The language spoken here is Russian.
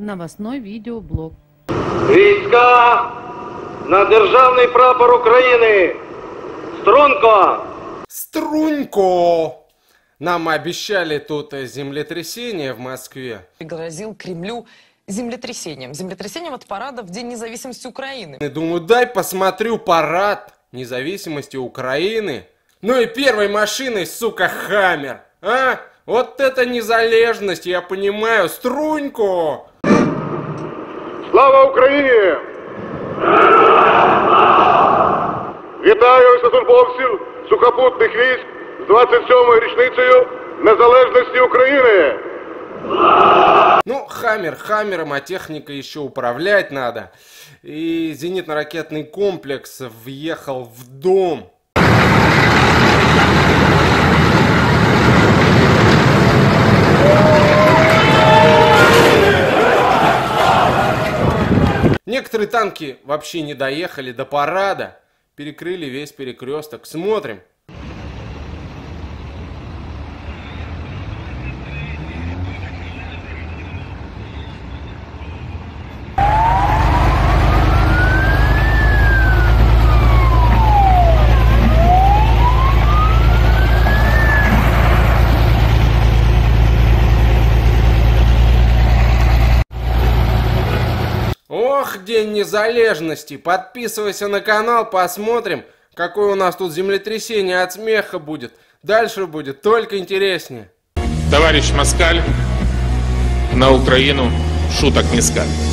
Новостной видеоблог. Війська на державний прапор України. Струнко! Струнько! Нам обещали тут землетрясение в Москве. Пригрозил Кремлю землетрясением. Землетрясением от парада в День независимости Украины. И думаю, дай посмотрю парад независимости Украины. Ну и первой машиной, сука, Хаммер. А? Вот это незалежность, я понимаю. Струнько! Слава Україні! Вітаю військовослужбовців сухопутних військ з 27-ю річницею незалежності України! Ну, Хаммер Хаммером, а техника еще управлять надо. И зенитно-ракетный комплекс въехал в дом. Некоторые танки вообще не доехали до парада. Перекрыли весь перекресток. Смотрим. Ох, День незалежности. Подписывайся на канал, посмотрим, какое у нас тут землетрясение от смеха будет. Дальше будет только интереснее. Товарищ Москаль, на Украину шуток не скаль.